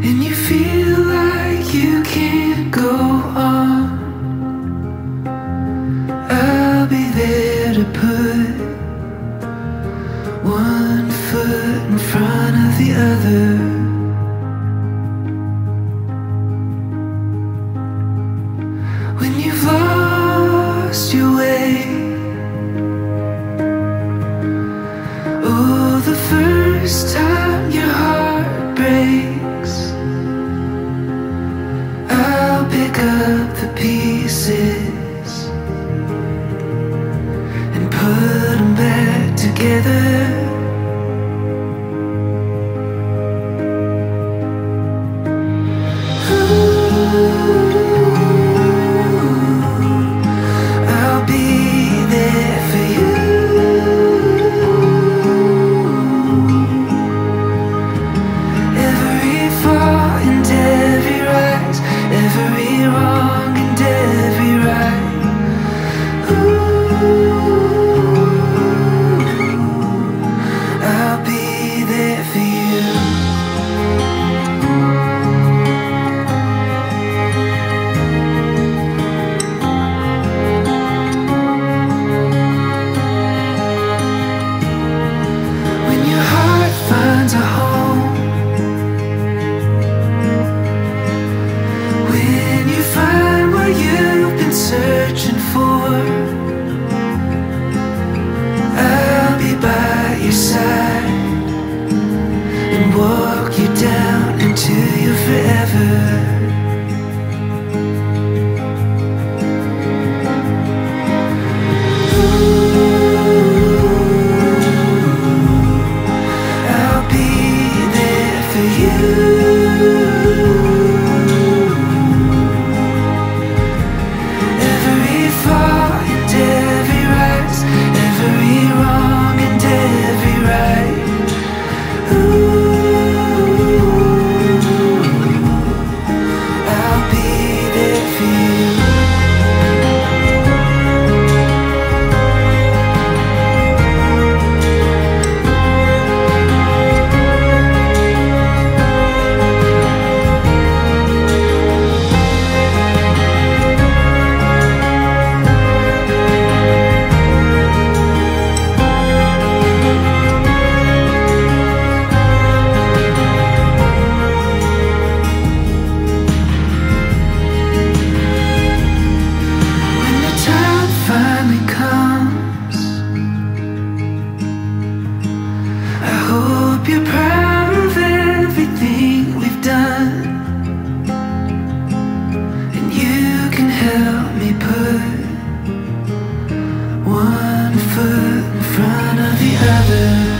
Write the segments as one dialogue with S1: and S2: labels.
S1: and you feel like you can't go on, I'll be there to put one foot in front of the other. When you've lost your way, oh, the first time your heart breaks, I'll pick up the pieces and put them back together. Searching for, I'll be by your side and walk you down into your forever. I'll be there for you. You're proud of everything we've done, and you can help me put one foot in front of the other.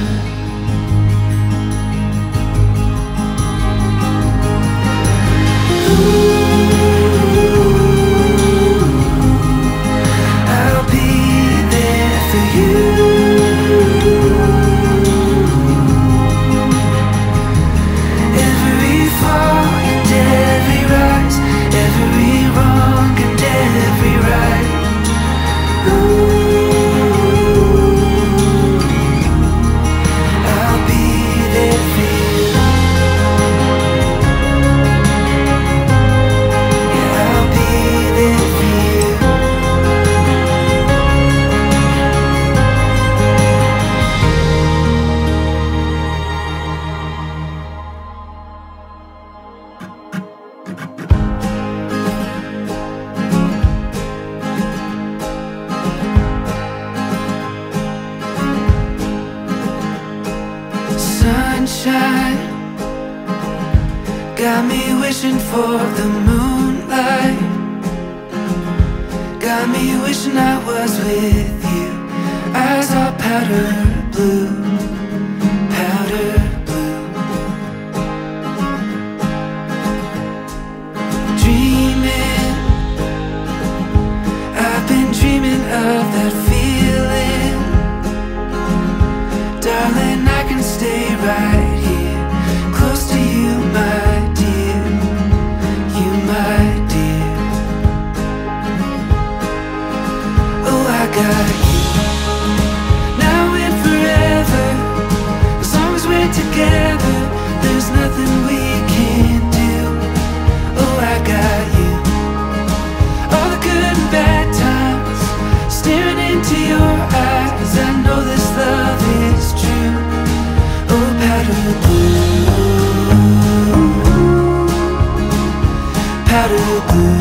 S1: I'll be there for you. Sunshine got me wishing for the moonlight, got me wishing I was with you. Eyes are powder blue, powder blue. Dreaming, I've been dreaming of that feeling. Darling, I can stay right here, close to you, my dear, you, my dear. Oh, I got you, now and forever. glue.